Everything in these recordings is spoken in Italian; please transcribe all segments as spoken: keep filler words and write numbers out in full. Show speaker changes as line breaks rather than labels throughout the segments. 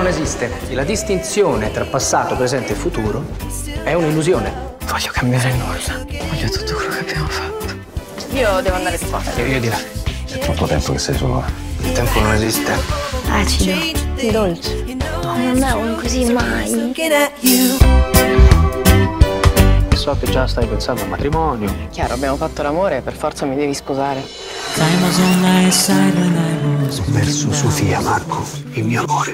non esiste. La distinzione tra passato, presente e futuro è un'illusione.
Voglio cambiare nulla. Voglio tutto quello che abbiamo fatto.
Io devo andare di qua.
Io, io di là.
È troppo tempo che sei sola.
Il tempo non esiste.
Acido, dolce. No, non è un così mai.
So che già stai pensando al matrimonio.
Chiaro, abbiamo fatto l'amore, per forza mi devi sposare.
Ho perso Sofia, Marco, il mio amore.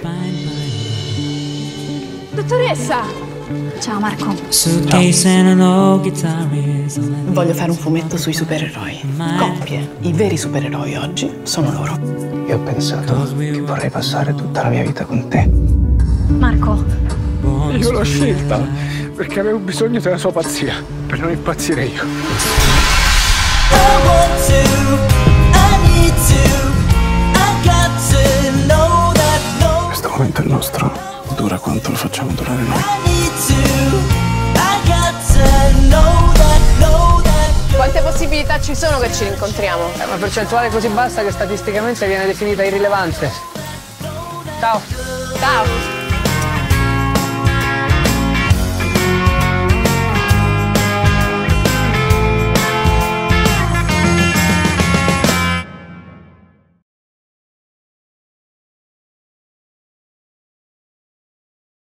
Dottoressa! Ciao Marco.
Voglio fare un fumetto sui supereroi. Coppie. I veri supereroi oggi sono loro.
Io ho pensato che vorrei passare tutta la mia vita con te.
Marco.
Io l'ho scelta perché avevo bisogno della sua pazzia, per non impazzire io. Questo momento è nostro, dura quanto lo facciamo durare noi.
Quante possibilità ci sono che ci rincontriamo?
È una percentuale così bassa che statisticamente viene definita irrilevante. Ciao.
Ciao.